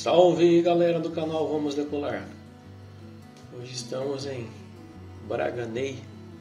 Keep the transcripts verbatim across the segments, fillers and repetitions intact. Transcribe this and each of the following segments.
Salve galera do canal Vamos Decolar! Hoje estamos em Braganey,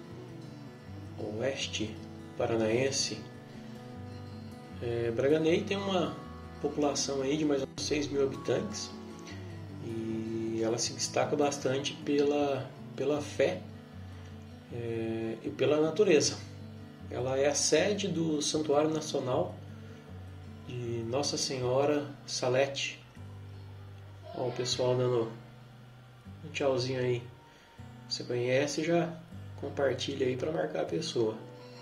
oeste paranaense. É, Braganey tem uma população aí de mais ou menos seis mil habitantes e ela se destaca bastante pela, pela fé é, e pela natureza. Ela é a sede do Santuário Nacional de Nossa Senhora Salete. Olha o pessoal dando um tchauzinho aí. Você conhece, já compartilha aí para marcar a pessoa.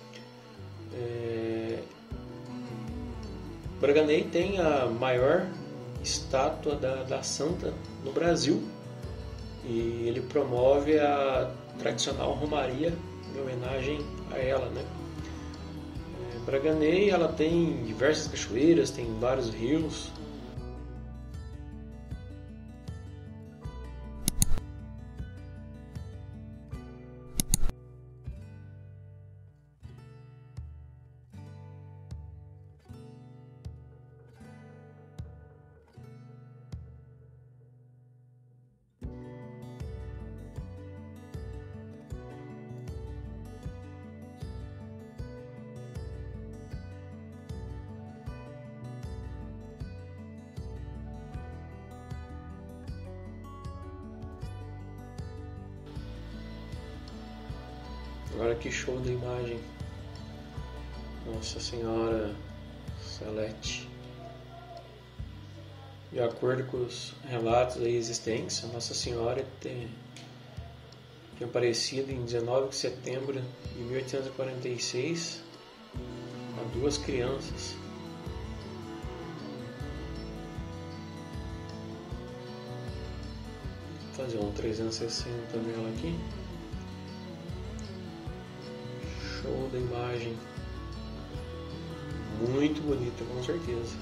É... Braganey tem a maior estátua da, da Santa no Brasil e ele promove a tradicional romaria em homenagem a ela, né? É, Braganey ela tem diversas cachoeiras, tem vários rios. Olha que show da imagem. Nossa Senhora Salete. De acordo com os relatos aí existentes, a Nossa Senhora tem, tem aparecido em dezenove de setembro de mil oitocentos e quarenta e seis a duas crianças. Vou fazer um trezentos e sessenta nela aqui. Show da imagem, muito bonita, com certeza.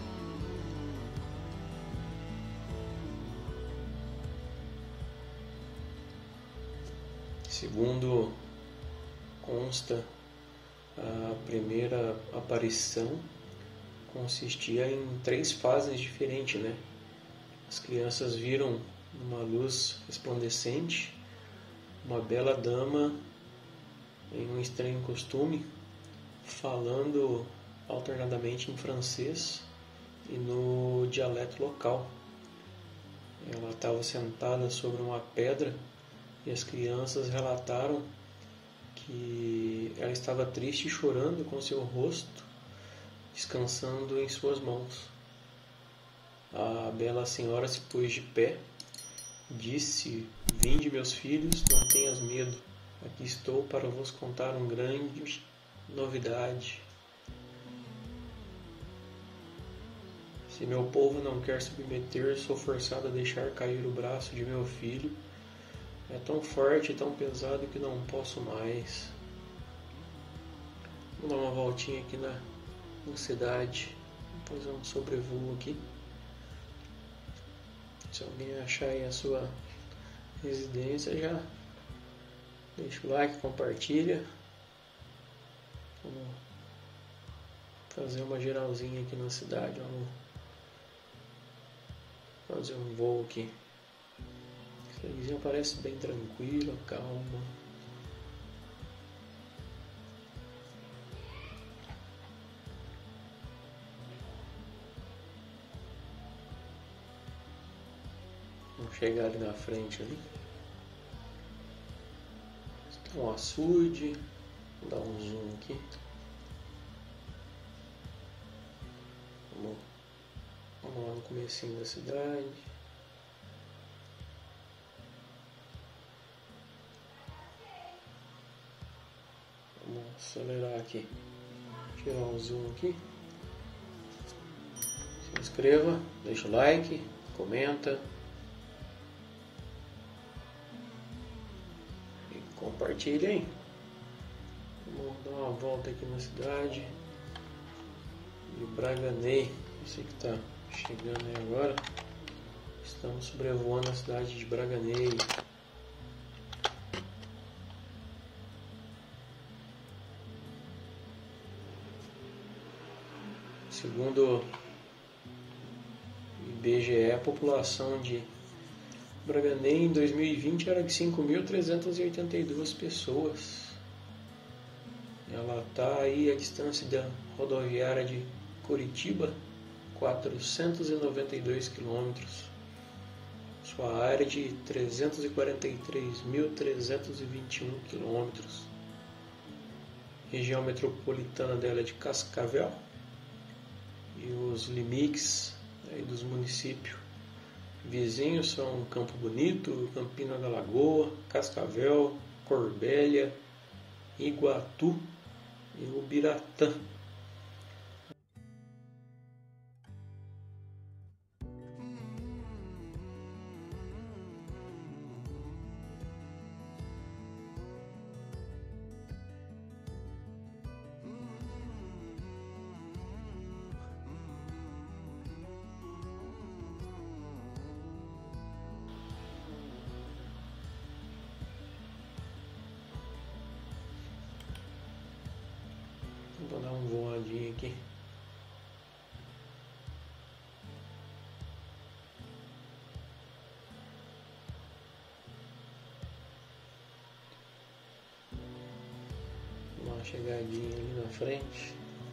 Segundo consta, a primeira aparição consistia em três fases diferentes, né? As crianças viram uma luz resplandecente, uma bela dama em um estranho costume, falando alternadamente em francês e no dialeto local. Ela estava sentada sobre uma pedra e as crianças relataram que ela estava triste e chorando com seu rosto descansando em suas mãos. A bela senhora se pôs de pé, disse: "Vinde, meus filhos, não tenhas medo. Aqui estou para vos contar uma grande novidade. Se meu povo não quer submeter, sou forçado a deixar cair o braço de meu filho. É tão forte e tão pesado que não posso mais." Vou dar uma voltinha aqui na, na cidade. Vou fazer um sobrevoo aqui. Se alguém achar aí a sua residência, já deixa o like, compartilha. Vamos fazer uma geralzinha aqui na cidade. Vamos fazer um voo aqui. A cidadezinha parece bem tranquila, calma. Vamos chegar ali na frente ali. Um açude, vou dar um zoom aqui. Vamos, vamos lá no comecinho da cidade. Vamos acelerar aqui, tirar um zoom aqui. Se inscreva, deixa o like, comenta. Compartilhem. Vamos dar uma volta aqui na cidade de Braganey. Você que está chegando aí agora, estamos sobrevoando a cidade de Braganey. Segundo B G E, a população de Braganey em dois mil e vinte era de cinco mil trezentas e oitenta e duas pessoas. Ela está aí à distância da rodoviária de Curitiba, quatrocentos e noventa e dois quilômetros. Sua área de trezentos e quarenta e três mil trezentos e vinte e um quilômetros. Região metropolitana dela é de Cascavel. E os limites aí dos municípios vizinhos são Campo Bonito, Campina da Lagoa, Cascavel, Corbélia, Iguatu e Ubiratã. Vou dar um voadinho aqui. Uma chegadinha ali na frente.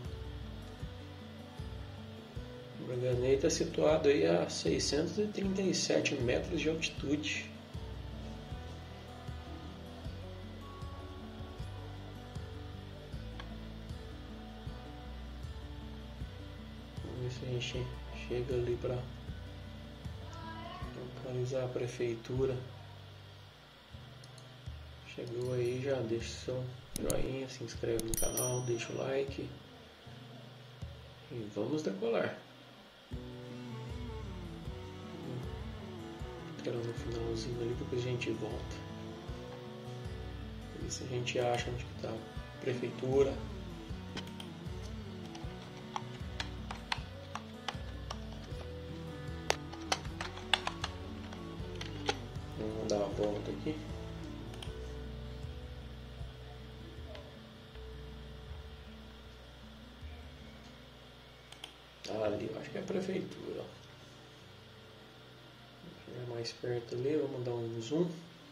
O Braganey está situado aí a seiscentos e trinta e sete metros de altitude. Vamos ver se a gente chega ali para localizar a prefeitura. Chegou aí, já deixa seu joinha, se inscreve no canal, deixa o like e vamos decolar. Quero no finalzinho ali, depois a gente volta. Ver se a gente acha onde está a prefeitura. Vamos dar a volta aqui. Ali, eu acho que é a prefeitura. É mais perto ali, vamos dar um zoom.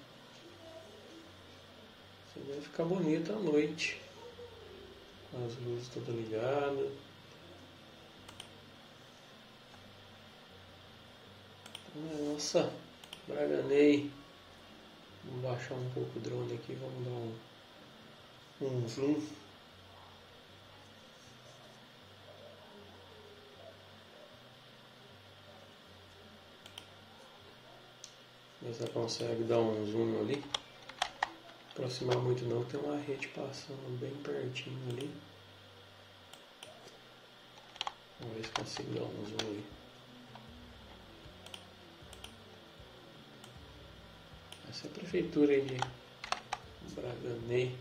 Assim vai ficar bonito à noite. Com as luzes todas ligadas. Nossa, Braganey. Vamos baixar um pouco o drone aqui, vamos dar um, um zoom. Você consegue dar um zoom ali. Aproximar muito não, tem uma rede passando bem pertinho ali. Vamos ver se consigo dar um zoom ali. Essa é a prefeitura aí de Braganey.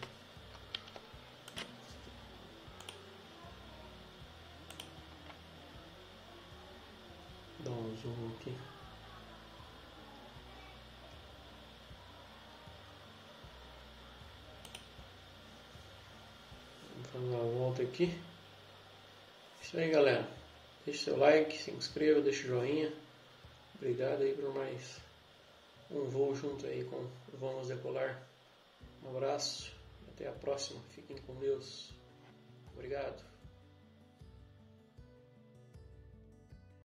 Dá um zoom aqui. Vamos dar uma volta aqui. Isso aí, galera. Deixe seu like, se inscreva, deixa o joinha. Obrigado aí por mais um voo junto aí com Vamos Decolar. Um abraço, até a próxima. Fiquem com Deus.